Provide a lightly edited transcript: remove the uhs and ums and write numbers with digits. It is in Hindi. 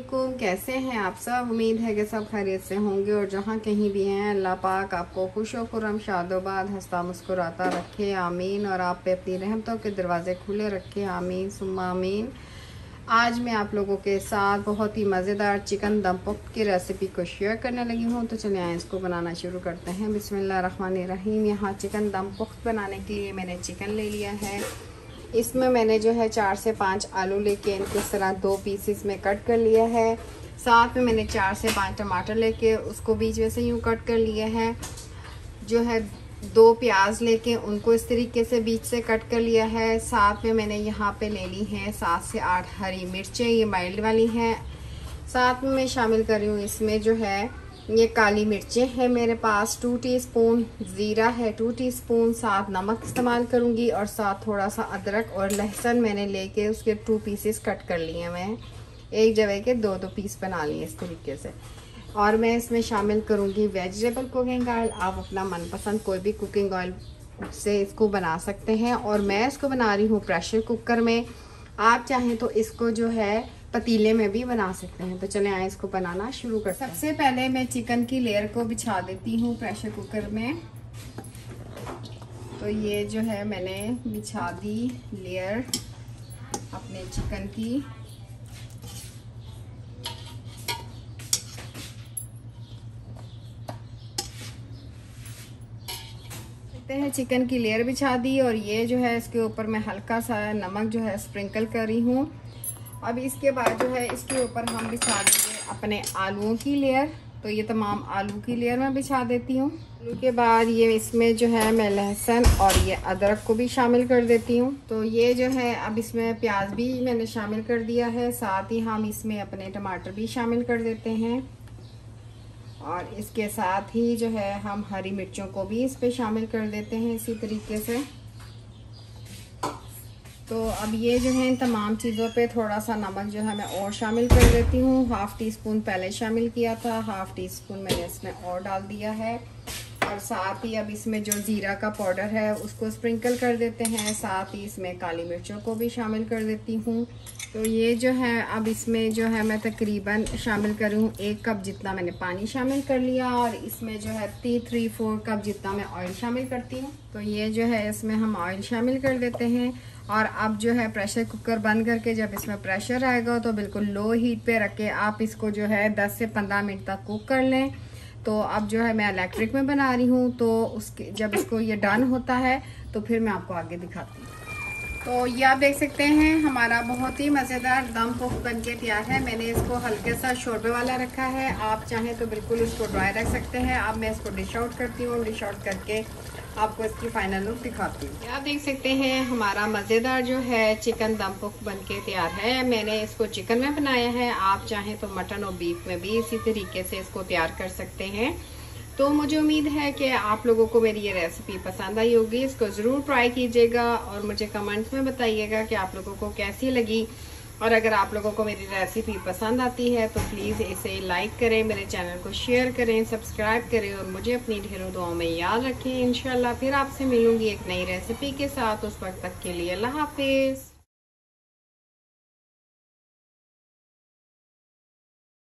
वालेकुम, कैसे हैं आप सब। उम्मीद है कि सब खैरियत से होंगे और जहाँ कहीं भी हैं अल्लाह पाक आपको खुश व खुर्रम शादोबाद हंसता मुस्कुराता रखे, आमीन। और आप पे अपनी रहमतों के दरवाजे खुले रखे, आमीन सुम्मा आमीन। आज मैं आप लोगों के साथ बहुत ही मज़ेदार चिकन दम पुख्त की रेसिपी को शेयर करने लगी हूँ। तो चलिए आए इसको बनाना शुरू करते हैं। बिस्मिल्लाहिर्रहमानिर्रहीम। यहाँ चिकन दम पुख्त बनाने के लिए मैंने चिकन ले लिया है। इसमें मैंने जो है 4 से 5 आलू लेके इनको इस तरह 2 पीसेस में कट कर लिया है। साथ में मैंने 4 से 5 टमाटर लेके उसको बीच में से यूँ कट कर लिया है। जो है 2 प्याज लेके उनको इस तरीके से बीच से कट कर लिया है। साथ में मैंने यहाँ पे ले ली हैं 7 से 8 हरी मिर्चें, ये माइल्ड वाली हैं। साथ में मैं शामिल कर रही हूँ इसमें जो है ये काली मिर्चें हैं मेरे पास, 2 टीस्पून ज़ीरा है, 2 टीस्पून, साथ नमक इस्तेमाल करूँगी और साथ थोड़ा सा अदरक और लहसुन मैंने लेके उसके 2 पीसेस कट कर लिए। मैं एक जगह के 2-2 पीस बना लिए इस तरीके से। और मैं इसमें शामिल करूँगी वेजिटेबल कुकिंग ऑयल। आप अपना मनपसंद कोई भी कुकिंग ऑयल से इसको बना सकते हैं। और मैं इसको बना रही हूँ प्रेशर कुकर में। आप चाहें तो इसको जो है पतीले में भी बना सकते हैं। तो चलें आए इसको बनाना शुरू करते हैं। सबसे पहले मैं चिकन की लेयर को बिछा देती हूँ प्रेशर कुकर में। तो ये जो है मैंने बिछा दी लेयर अपने चिकन की। हैं चिकन की लेयर बिछा दी और ये जो है इसके ऊपर मैं हल्का सा नमक जो है स्प्रिंकल कर रही हूँ। अब इसके बाद जो है इसके ऊपर हम बिछा देंगे अपने आलूओं की लेयर। तो ये तमाम आलू की लेयर मैं बिछा देती हूँ। आलू के बाद ये इसमें जो है मैं लहसुन और ये अदरक को भी शामिल कर देती हूँ। तो ये जो है अब इसमें प्याज भी मैंने शामिल कर दिया है। साथ ही हम इसमें अपने टमाटर भी शामिल कर देते हैं और इसके साथ ही जो है हम हरी मिर्चों को भी इस पे शामिल कर देते हैं इसी तरीके से। तो अब ये जो है इन तमाम चीज़ों पे थोड़ा सा नमक जो है मैं और शामिल कर देती हूँ। 1/2 टीस्पून पहले शामिल किया था, 1/2 टीस्पून मैंने इसमें और डाल दिया है। और साथ ही अब इसमें जो ज़ीरा का पाउडर है उसको स्प्रिंकल कर देते हैं। साथ ही इसमें काली मिर्चों को भी शामिल कर देती हूँ। तो ये जो है अब इसमें जो है मैं तकरीबन शामिल करूँ 1 कप जितना मैंने पानी शामिल कर लिया। और इसमें जो है 3-4 कप जितना मैं ऑयल शामिल करती हूँ। तो ये जो है इसमें हम ऑयल शामिल कर देते हैं। और अब जो है प्रेशर कुकर बंद करके जब इसमें प्रेशर आएगा तो बिल्कुल लो हीट पे रख के आप इसको जो है 10 से 15 मिनट तक कुक कर लें। तो अब जो है मैं इलेक्ट्रिक में बना रही हूँ। तो उसके जब इसको ये डन होता है तो फिर मैं आपको आगे दिखाती हूँ। तो ये आप देख सकते हैं हमारा बहुत ही मज़ेदार दम पुख्त बन के तैयार है। मैंने इसको हल्के सा शोरबे वाला रखा है। आप चाहें तो बिल्कुल इसको ड्राई रख सकते हैं। अब मैं इसको डिश आउट करती हूँ। डिश आउट करके आपको इसकी फाइनल लुक दिखाती हूँ। आप देख सकते हैं हमारा मज़ेदार जो है चिकन दम पुख्त बन के तैयार है। मैंने इसको चिकन में बनाया है। आप चाहें तो मटन और बीफ में भी इसी तरीके से इसको तैयार कर सकते हैं। तो मुझे उम्मीद है कि आप लोगों को मेरी ये रेसिपी पसंद आई होगी। इसको ज़रूर ट्राई कीजिएगा और मुझे कमेंट्स में बताइएगा कि आप लोगों को कैसी लगी। और अगर आप लोगों को मेरी रेसिपी पसंद आती है तो प्लीज़ इसे लाइक करें, मेरे चैनल को शेयर करें, सब्सक्राइब करें और मुझे अपनी ढेरों दुआओं में याद रखें। इंशाल्लाह फिर आपसे मिलूंगी एक नई रेसिपी के साथ। उस वक्त तक के लिए अल्लाह हाफिज़।